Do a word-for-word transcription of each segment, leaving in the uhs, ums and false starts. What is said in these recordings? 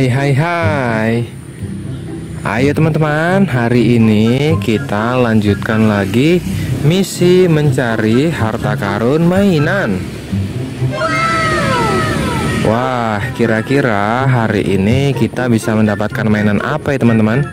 Hai hai hai. Ayo teman-teman, hari ini kita lanjutkan lagi misi mencari harta karun mainan. Wah, kira-kira hari ini kita bisa mendapatkan mainan apa ya teman-teman?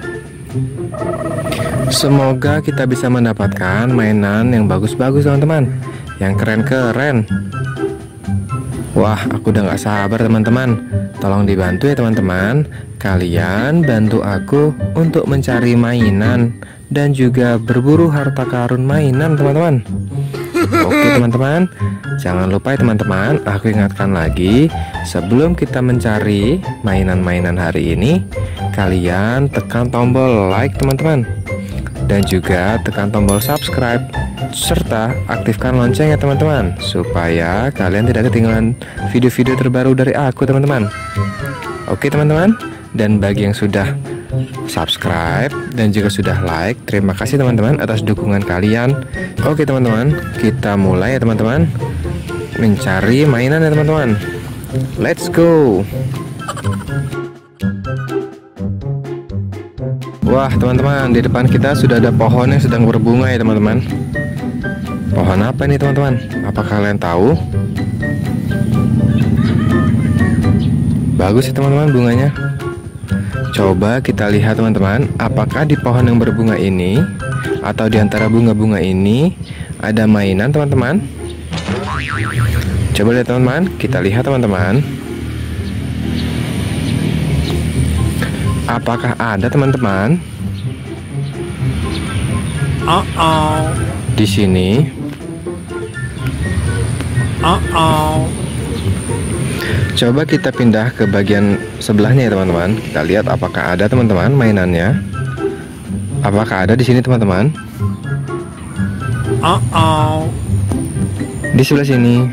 Semoga kita bisa mendapatkan mainan yang bagus-bagus teman-teman, yang keren-keren. Wah, aku udah gak sabar teman-teman. Tolong dibantu ya teman-teman. Kalian bantu aku untuk mencari mainan dan juga berburu harta karun mainan teman-teman. Oke teman-teman, jangan lupa ya teman-teman, aku ingatkan lagi, sebelum kita mencari mainan-mainan hari ini, kalian tekan tombol like teman-teman, dan juga tekan tombol subscribe, serta aktifkan loncengnya teman-teman, supaya kalian tidak ketinggalan video-video terbaru dari aku teman-teman. Oke teman-teman, dan bagi yang sudah subscribe dan juga sudah like, terima kasih teman-teman atas dukungan kalian. Oke teman-teman, kita mulai ya teman-teman mencari mainan ya teman-teman. Let's go. Wah teman-teman, di depan kita sudah ada pohon yang sedang berbunga ya teman-teman. Pohon apa ini teman-teman? Apa kalian tahu? Bagus ya teman-teman bunganya. Coba kita lihat teman-teman, apakah di pohon yang berbunga ini atau di antara bunga-bunga ini ada mainan teman-teman? Coba lihat teman-teman, kita lihat teman-teman. Apakah ada teman-teman? Uh-oh. Di sini. Uh-oh. Coba kita pindah ke bagian sebelahnya ya teman-teman. Kita lihat apakah ada teman-teman mainannya. Apakah ada di sini teman-teman? Uh-oh. Di sebelah sini.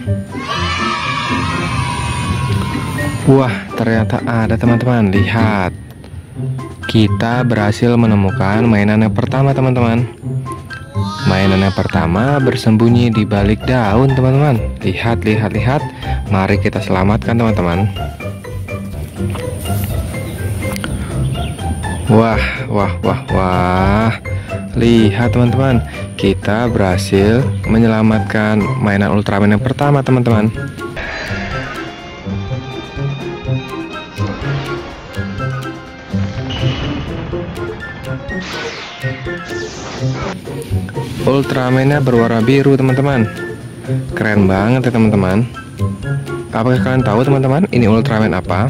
Wah, ternyata ada teman-teman. Lihat, kita berhasil menemukan mainan yang pertama teman-teman. Mainan yang pertama bersembunyi di balik daun teman-teman. Lihat, lihat, lihat. Mari kita selamatkan teman-teman. Wah, wah, wah, wah. Lihat teman-teman, kita berhasil menyelamatkan mainan Ultraman yang pertama teman-teman. Ultraman-nya berwarna biru teman-teman. Keren banget ya teman-teman. Apakah kalian tahu teman-teman ini Ultraman apa?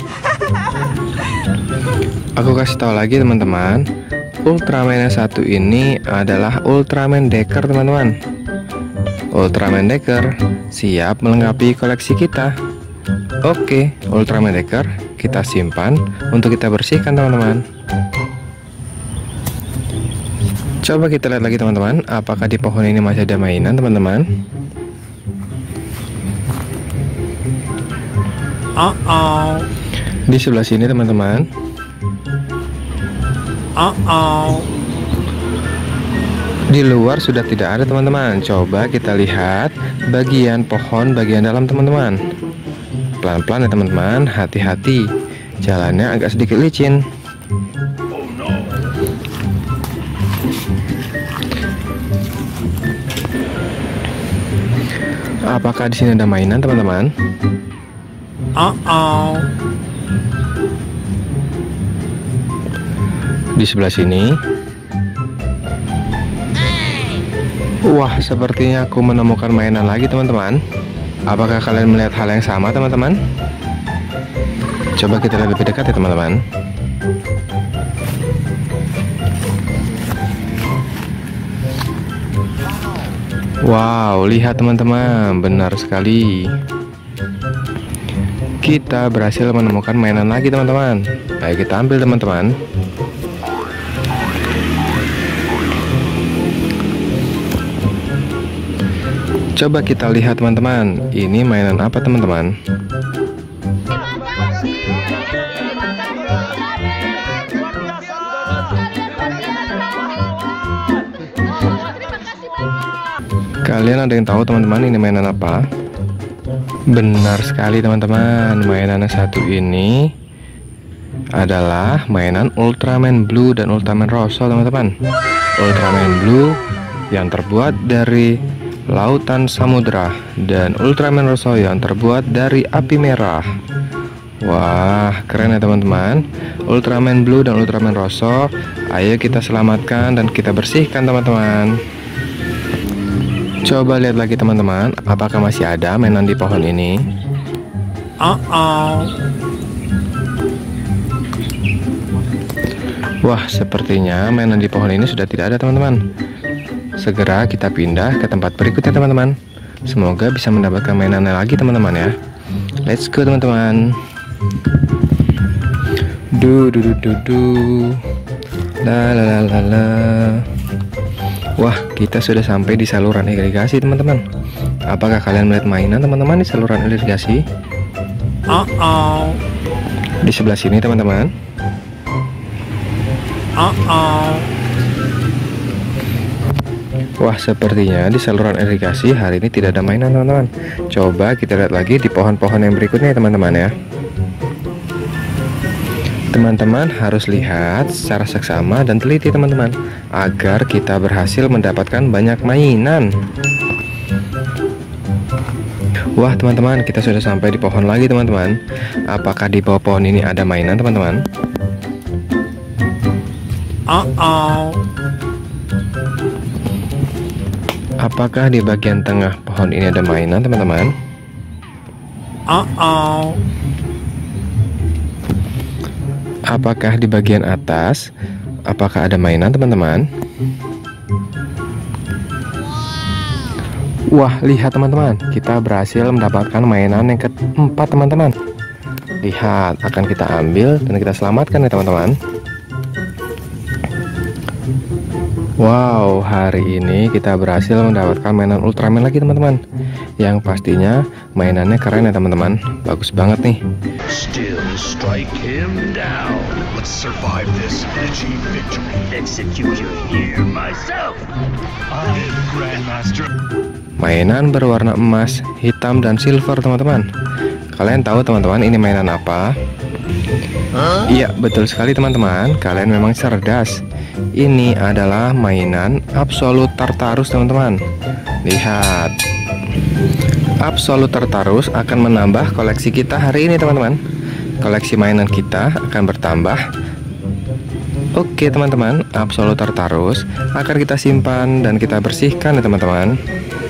Aku kasih tahu lagi teman-teman, Ultraman yang satu ini adalah Ultraman Decker teman-teman. Ultraman Decker siap melengkapi koleksi kita. Oke, Ultraman Decker kita simpan untuk kita bersihkan teman-teman. Coba kita lihat lagi teman-teman, apakah di pohon ini masih ada mainan teman-teman? Uh-oh. Di sebelah sini teman-teman. Uh-oh. Di luar sudah tidak ada teman-teman. Coba kita lihat bagian pohon bagian dalam teman-teman. Pelan-pelan ya teman-teman, hati-hati. Jalannya agak sedikit licin. Apakah di sini ada mainan teman-teman? Uh-oh. Di sebelah sini. Wah, sepertinya aku menemukan mainan lagi teman-teman. Apakah kalian melihat hal yang sama teman-teman? Coba kita lihat lebih dekat ya teman-teman. Wow, lihat teman-teman, benar sekali. Kita berhasil menemukan mainan lagi teman-teman. Ayo kita ambil teman-teman. Coba kita lihat teman-teman, ini mainan apa teman-teman? Kalian ada yang tahu teman-teman ini mainan apa? Benar sekali teman-teman, mainan yang satu ini adalah mainan Ultraman Blue dan Ultraman Rosso, teman-teman. Ultraman Blue yang terbuat dari lautan samudra dan Ultraman Rosso yang terbuat dari api merah. Wah, keren ya teman-teman. Ultraman Blue dan Ultraman Rosso, ayo kita selamatkan dan kita bersihkan, teman-teman. Coba lihat lagi teman-teman, apakah masih ada mainan di pohon ini? Uh-oh. Wah, sepertinya mainan di pohon ini sudah tidak ada, teman-teman. Segera kita pindah ke tempat berikutnya, teman-teman. Semoga bisa mendapatkan mainannya lagi, teman-teman ya. Let's go, teman-teman. Du du du du du. La la la la la. Wah, kita sudah sampai di saluran irigasi, teman-teman. Apakah kalian melihat mainan, teman-teman, di saluran irigasi? Uh-oh. Di sebelah sini, teman-teman. Uh-oh. Wah, sepertinya di saluran irigasi hari ini tidak ada mainan, teman-teman. Coba kita lihat lagi di pohon-pohon yang berikutnya, teman-teman ya. Teman-teman harus lihat secara seksama dan teliti, teman-teman, agar kita berhasil mendapatkan banyak mainan. Wah, teman-teman, kita sudah sampai di pohon lagi, teman-teman. Apakah di bawah pohon ini ada mainan, teman-teman? Uh-oh. Apakah di bagian tengah pohon ini ada mainan, teman-teman? Uh-oh. Apakah di bagian atas? Apakah ada mainan, teman-teman? Wah, lihat teman-teman, kita berhasil mendapatkan mainan yang keempat, teman-teman. Lihat, akan kita ambil dan kita selamatkan ya, teman-teman. Wow, hari ini kita berhasil mendapatkan mainan Ultraman lagi, teman-teman. Yang pastinya mainannya keren ya, teman-teman. Bagus banget nih. Still strike him down. Let's survive this edgy victory. Execution here myself. I'm Grandmaster. Mainan berwarna emas, hitam, dan silver, teman-teman. Kalian tahu, teman-teman, ini mainan apa? Huh? Iya, betul sekali, teman-teman. Kalian memang cerdas. Ini adalah mainan Absolute Tartarus, teman-teman. Lihat, Absolute Tartarus akan menambah koleksi kita hari ini, teman-teman. Koleksi mainan kita akan bertambah. Oke, teman-teman, Absolute Tartarus akan kita simpan dan kita bersihkan ya, teman-teman.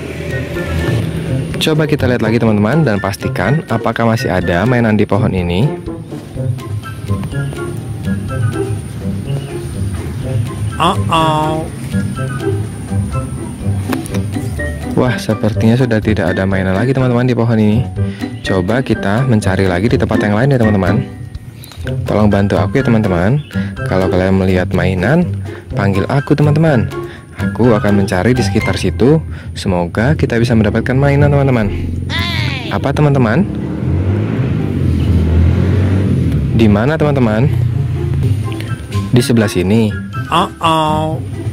Coba kita lihat lagi, teman-teman, dan pastikan apakah masih ada mainan di pohon ini. Uh-oh. Wah, sepertinya sudah tidak ada mainan lagi, teman-teman, di pohon ini. Coba kita mencari lagi di tempat yang lain ya, teman-teman. Tolong bantu aku ya, teman-teman. Kalau kalian melihat mainan, panggil aku, teman-teman. Aku akan mencari di sekitar situ. Semoga kita bisa mendapatkan mainan, teman-teman. Apa, teman-teman? Di mana, teman-teman? Di sebelah sini. Uh-oh.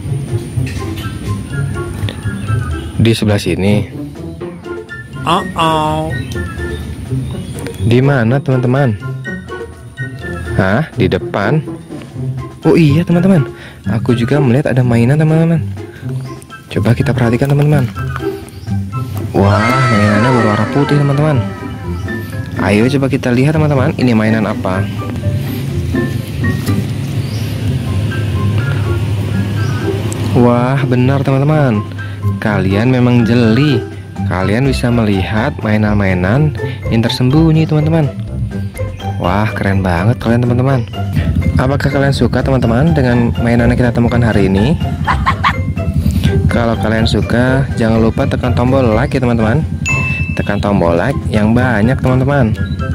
Di sebelah sini. Uh-oh. Di mana, teman-teman? Hah? Di depan? Oh iya, teman-teman. Aku juga melihat ada mainan, teman-teman. Coba kita perhatikan, teman-teman. Wah, mainannya berwarna putih, teman-teman. Ayo coba kita lihat, teman-teman. Ini mainan apa? Wah, benar, teman-teman. Kalian memang jeli. Kalian bisa melihat mainan-mainan yang tersembunyi, teman-teman. Wah, keren banget kalian, teman-teman. Apakah kalian suka, teman-teman, dengan mainan yang kita temukan hari ini? Kalau kalian suka, jangan lupa tekan tombol like ya, teman-teman. Tekan tombol like yang banyak, teman-teman.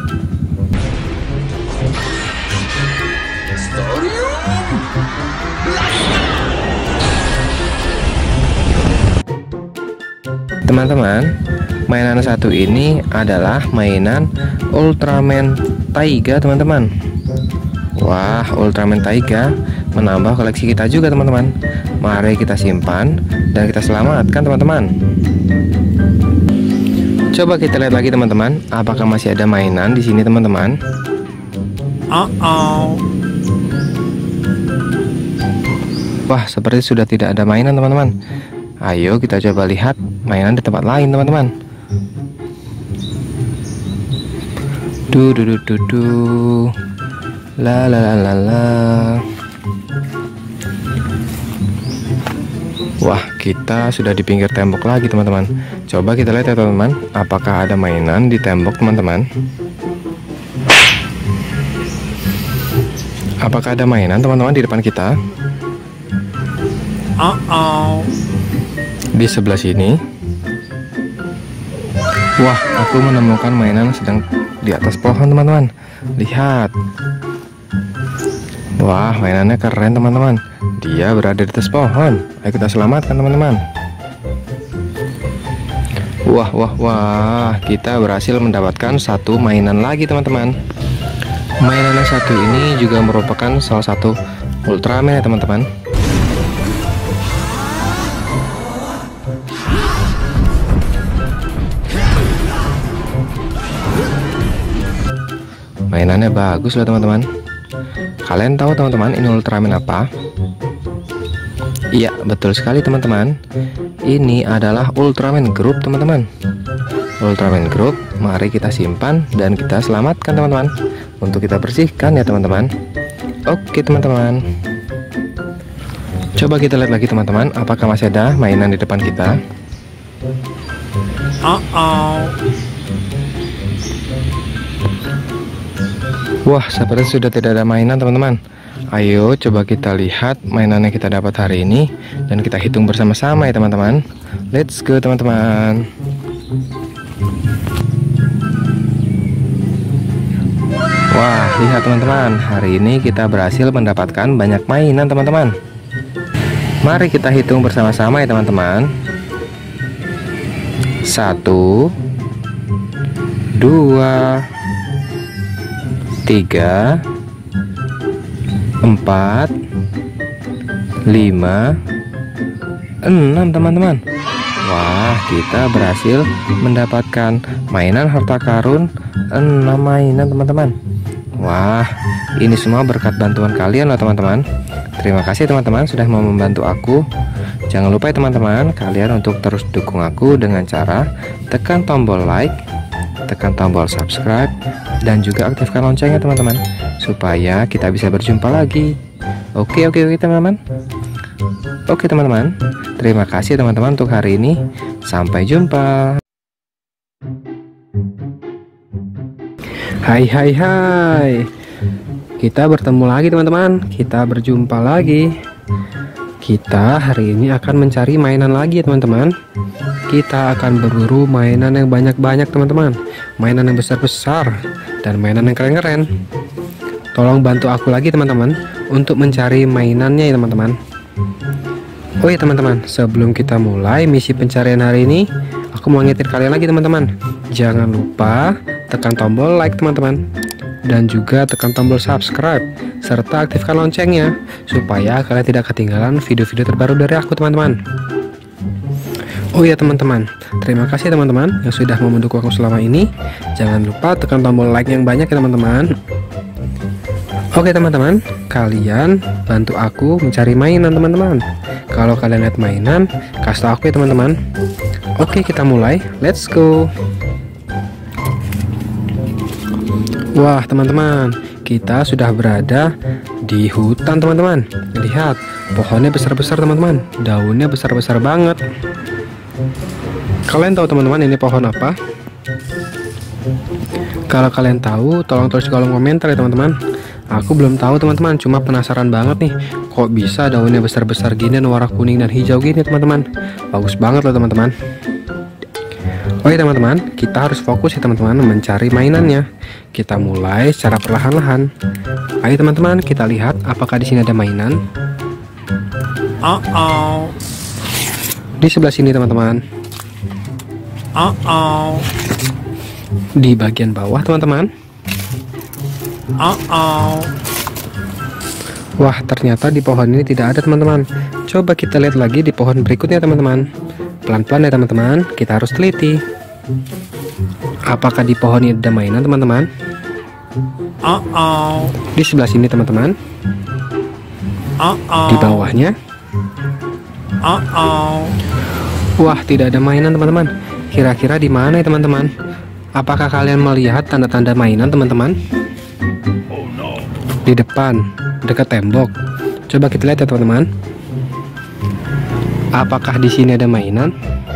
Teman-teman, mainan satu ini adalah mainan Ultraman Taiga, teman-teman. Wah, Ultraman Taiga menambah koleksi kita juga, teman-teman. Mari kita simpan dan kita selamatkan, teman-teman. Coba kita lihat lagi, teman-teman. Apakah masih ada mainan di sini, teman-teman? Uh-oh. Wah, seperti sudah tidak ada mainan teman-teman. Ayo kita coba lihat mainan di tempat lain teman-teman. Du du du du du. La la la la la. Wah, kita sudah di pinggir tembok lagi teman-teman. Coba kita lihat ya teman-teman, apakah ada mainan di tembok teman-teman. Apakah ada mainan teman-teman di depan kita? Uh-oh. Di sebelah sini. Wah, aku menemukan mainan sedang di atas pohon teman-teman. Lihat. Wah, mainannya keren teman-teman. Dia berada di atas pohon. Ayo kita selamatkan teman-teman. Wah, wah, wah. Kita berhasil mendapatkan satu mainan lagi teman-teman. Mainan yang satu ini juga merupakan salah satu Ultraman ya teman-teman. Mainannya bagus loh teman-teman. Kalian tahu teman-teman ini Ultraman apa? Iya, betul sekali teman-teman. Ini adalah Ultraman Group teman-teman. Ultraman Group, mari kita simpan dan kita selamatkan teman-teman. Untuk kita bersihkan ya teman-teman. Oke teman-teman. Coba kita lihat lagi teman-teman, apakah masih ada mainan di depan kita? Uh-oh. Wah, seperti sudah tidak ada mainan teman-teman. Ayo coba kita lihat mainan yang kita dapat hari ini dan kita hitung bersama-sama ya teman-teman. Let's go teman-teman. Wah, lihat teman-teman, hari ini kita berhasil mendapatkan banyak mainan teman-teman. Mari kita hitung bersama-sama ya teman-teman. Satu, dua, tiga, empat, lima, enam teman-teman. Wah, kita berhasil mendapatkan mainan harta karun enam mainan teman-teman. Wah, ini semua berkat bantuan kalian loh teman-teman. Terima kasih teman-teman sudah mau membantu aku. Jangan lupa ya teman-teman, kalian untuk terus dukung aku dengan cara tekan tombol like, tekan tombol subscribe, dan juga aktifkan loncengnya teman-teman, supaya kita bisa berjumpa lagi. Oke oke oke teman-teman. Oke teman-teman, terima kasih teman-teman untuk hari ini. Sampai jumpa. Hai hai hai. Kita bertemu lagi teman-teman. Kita berjumpa lagi. Kita hari ini akan mencari mainan lagi ya teman-teman. Kita akan berburu mainan yang banyak-banyak teman-teman. Mainan yang besar-besar dan mainan yang keren-keren. Tolong bantu aku lagi teman-teman untuk mencari mainannya ya teman-teman. Oh ya teman-teman, sebelum kita mulai misi pencarian hari ini, aku mau ngingetin kalian lagi teman-teman. Jangan lupa tekan tombol like teman-teman, dan juga tekan tombol subscribe, serta aktifkan loncengnya supaya kalian tidak ketinggalan video-video terbaru dari aku teman-teman. Oh ya teman-teman, terima kasih teman-teman yang sudah mau mendukung aku selama ini. Jangan lupa tekan tombol like yang banyak ya teman-teman. Oke teman-teman, kalian bantu aku mencari mainan teman-teman. Kalau kalian lihat mainan, kasih tau aku ya teman-teman. Oke, kita mulai, let's go. Wah teman-teman, kita sudah berada di hutan teman-teman. Lihat, pohonnya besar-besar teman-teman, daunnya besar-besar banget. Kalian tahu teman-teman ini pohon apa? Kalau kalian tahu, tolong tulis di kolom komentar ya teman-teman. Aku belum tahu teman-teman, cuma penasaran banget nih, kok bisa daunnya besar-besar gini dan warna kuning dan hijau gini teman-teman. Bagus banget loh teman-teman. Oke teman-teman, kita harus fokus ya teman-teman mencari mainannya. Kita mulai secara perlahan-lahan. Ayo teman-teman, kita lihat apakah di sini ada mainan. Uh-oh. Di sebelah sini teman-teman. Uh-oh. Di bagian bawah teman-teman. Uh-oh. Wah, ternyata di pohon ini tidak ada teman-teman. Coba kita lihat lagi di pohon berikutnya teman-teman. Pelan-pelan ya teman-teman, kita harus teliti. Apakah di pohon ini ada mainan teman-teman? Uh-oh. Di sebelah sini teman-teman. Uh-oh. Di bawahnya. Uh-oh. Wah, tidak ada mainan teman-teman. Kira-kira di mana ya teman-teman? Apakah kalian melihat tanda-tanda mainan teman-teman? Di depan, dekat tembok. Coba kita lihat ya teman-teman. Apakah di sini ada mainan?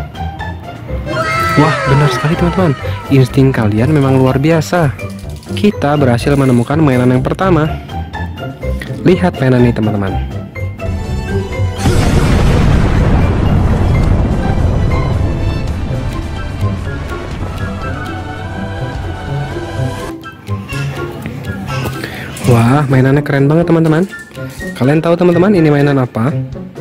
Wah, benar sekali teman-teman. Insting kalian memang luar biasa. Kita berhasil menemukan mainan yang pertama. Lihat mainan ini teman-teman. Wah, mainannya keren banget teman-teman. Kalian tahu teman-teman ini mainan apa?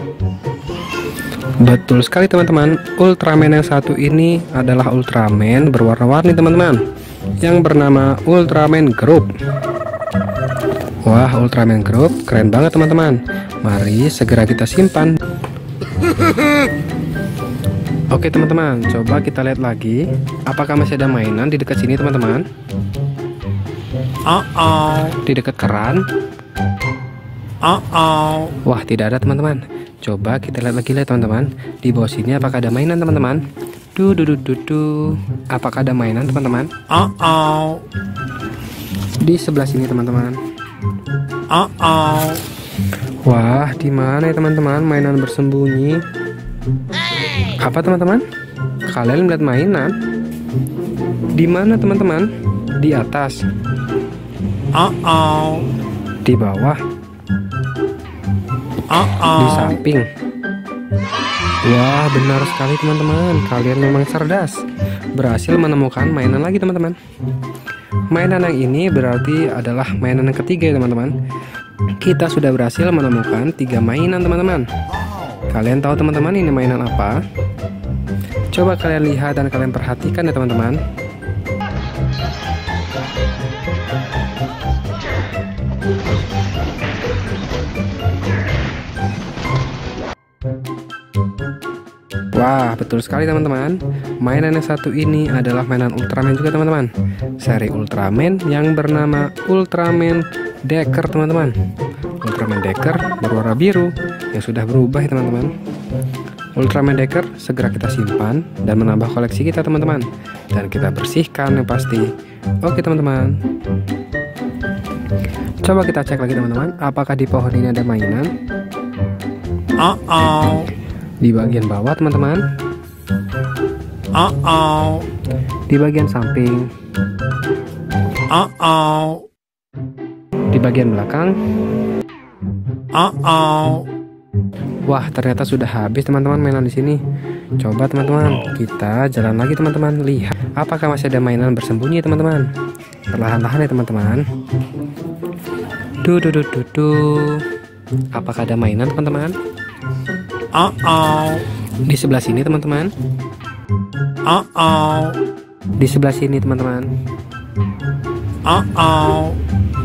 Betul sekali teman-teman. Ultraman yang satu ini adalah Ultraman berwarna-warni teman-teman, yang bernama Ultraman Group. Wah, Ultraman Group keren banget teman-teman. Mari segera kita simpan. Oke teman-teman, coba kita lihat lagi. Apakah masih ada mainan di dekat sini teman-teman? Uh-oh. Di dekat keran? Uh-oh. Wah, tidak ada teman-teman. Coba kita lihat lagi lihat teman-teman. Di bawah sini apakah ada mainan teman-teman? Du du du du du. Apakah ada mainan teman-teman? Uh-oh. Di sebelah sini teman-teman. Uh-oh. Wah, di mana ya teman-teman mainan bersembunyi? Apa teman-teman? Kalian melihat mainan? Di mana teman-teman? Di atas? Uh-oh. Di bawah? Uh-oh. Di samping? Wah, benar sekali teman-teman. Kalian memang cerdas. Berhasil menemukan mainan lagi teman-teman. Mainan yang ini berarti adalah mainan yang ketiga ya teman-teman. Kita sudah berhasil menemukan tiga mainan teman-teman. Kalian tahu teman-teman ini mainan apa? Coba kalian lihat dan kalian perhatikan ya teman-teman. Wah, betul sekali teman-teman. Mainan yang satu ini adalah mainan Ultraman juga teman-teman. Seri Ultraman yang bernama Ultraman Decker teman-teman. Ultraman Decker berwarna biru yang sudah berubah ya teman-teman. Ultraman Decker segera kita simpan dan menambah koleksi kita teman-teman. Dan kita bersihkan yang pasti. Oke teman-teman. Coba kita cek lagi teman-teman. Apakah di pohon ini ada mainan? Uh-oh. Di bagian bawah teman-teman. Uh-oh. Di bagian samping. Uh-oh. Di bagian belakang. Uh-oh. Wah, ternyata sudah habis teman-teman mainan di sini. Coba teman-teman, kita jalan lagi teman-teman. Lihat, apakah masih ada mainan bersembunyi teman-teman? Perlahan-lahan ya teman-teman. Duh, duh, duh, duh, duh. Apakah ada mainan teman-teman? Uh-oh. Di sebelah sini teman-teman. Uh-oh. Di sebelah sini teman-teman. Uh-oh.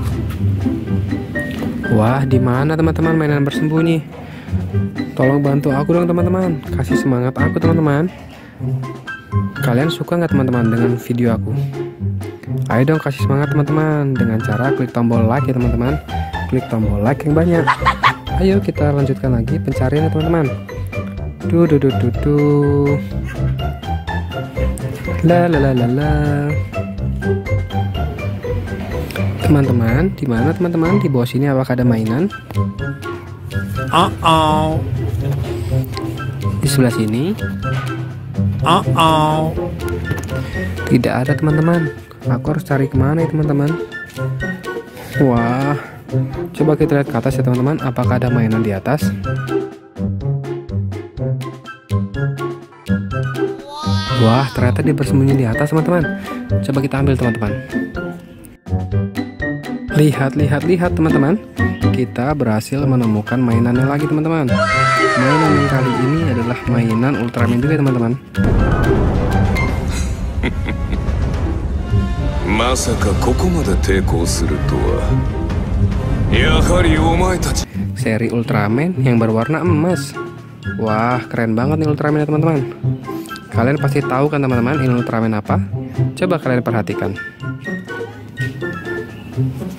Wah, di mana teman-teman mainan bersembunyi? Tolong bantu aku dong teman-teman. Kasih semangat aku teman-teman. Kalian suka nggak teman-teman dengan video aku? Ayo dong kasih semangat teman-teman dengan cara klik tombol like ya teman-teman. Klik tombol like yang banyak. Ayo kita lanjutkan lagi pencarian ya teman-teman. Duh duh duh duh duh. La la la la la. Teman-teman, di mana teman-teman? Di bawah sini apakah ada mainan? Uh-oh. Di sebelah sini? Uh-oh. Tidak ada teman-teman. Aku harus cari kemana ya teman-teman? Wah, coba kita lihat ke atas ya teman-teman. Apakah ada mainan di atas? Wah, ternyata dia bersembunyi di atas teman-teman. Coba kita ambil teman-teman. Lihat, lihat, lihat teman-teman. Kita berhasil menemukan mainannya lagi teman-teman. Mainan yang kali ini adalah mainan Ultraman juga teman-teman. Seri Ultraman yang berwarna emas. Wah, keren banget nih Ultraman ya teman-teman. Kalian pasti tahu kan teman-teman ini Ultraman apa? Coba kalian perhatikan.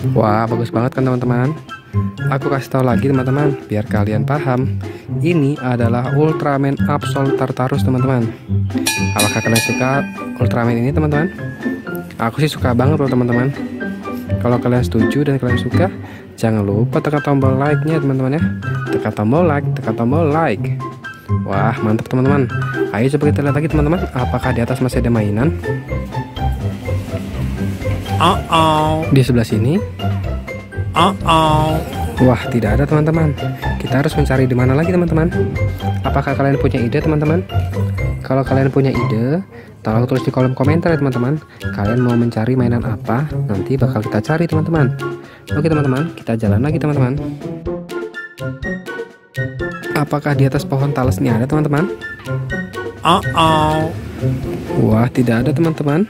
Wah, bagus banget kan teman-teman. Aku kasih tahu lagi teman-teman, biar kalian paham. Ini adalah Ultraman Absol Tartarus teman-teman. Apakah kalian suka Ultraman ini teman-teman? Aku sih suka banget loh teman-teman. Kalau kalian setuju dan kalian suka, jangan lupa tekan tombol like-nya teman-teman ya. Tekan tombol like, tekan tombol like. Wah, mantap teman-teman. Ayo coba kita lihat lagi teman-teman, apakah di atas masih ada mainan? Uh-oh. Di sebelah sini. Uh-oh. Wah, tidak ada teman-teman. Kita harus mencari di mana lagi teman-teman. Apakah kalian punya ide teman-teman? Kalau kalian punya ide, tolong tulis di kolom komentar ya teman-teman. Kalian mau mencari mainan apa? Nanti bakal kita cari teman-teman. Oke teman-teman, kita jalan lagi teman-teman. Apakah di atas pohon talas ini ada teman-teman? Uh-oh. Wah, tidak ada teman-teman.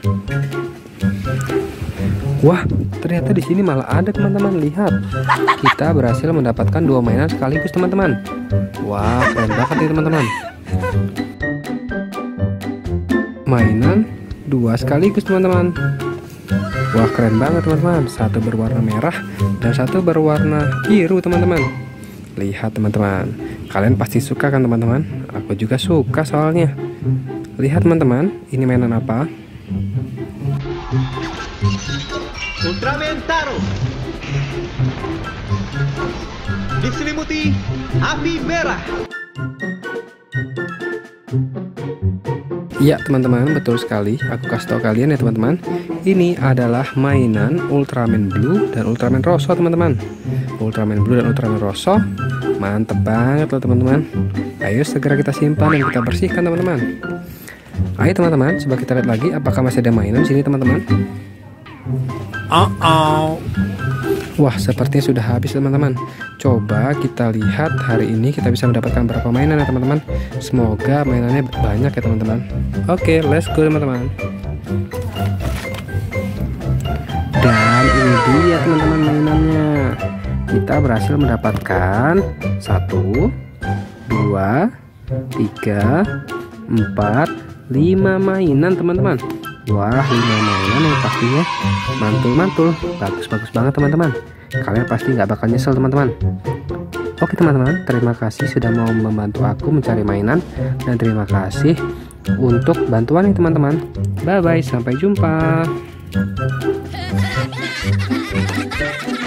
Wah, ternyata di sini malah ada teman-teman. Lihat, kita berhasil mendapatkan dua mainan sekaligus teman-teman. Wah, keren banget nih teman-teman. Mainan dua sekaligus teman-teman. Wah, keren banget teman-teman. Satu berwarna merah dan satu berwarna biru teman-teman. Lihat teman-teman, kalian pasti suka kan teman-teman? Aku juga suka soalnya. Lihat teman-teman, ini mainan apa? Ultraman Taro diselimuti api merah. Ya teman-teman, betul sekali. Aku kasih tahu kalian ya teman-teman, ini adalah mainan Ultraman Blue dan Ultraman Rosso teman-teman. Ultraman Blue dan Ultraman Rosso mantep banget loh teman-teman. Ayo segera kita simpan dan kita bersihkan teman-teman. Ayo teman-teman, coba kita lihat lagi apakah masih ada mainan sini teman-teman. Uh-oh. Wah, sepertinya sudah habis teman-teman. Coba kita lihat hari ini kita bisa mendapatkan berapa mainan ya teman-teman. Semoga mainannya banyak ya teman-teman. Oke, let's go teman-teman. Dan ini dia teman-teman mainannya. Kita berhasil mendapatkan satu, dua, tiga, empat, lima mainan teman-teman. Wah, lima mainan yang pastinya mantul-mantul. Bagus-bagus banget teman-teman. Kalian pasti nggak bakal nyesel teman-teman. Oke teman-teman, terima kasih sudah mau membantu aku mencari mainan. Dan terima kasih untuk bantuannya teman-teman. Bye-bye, sampai jumpa.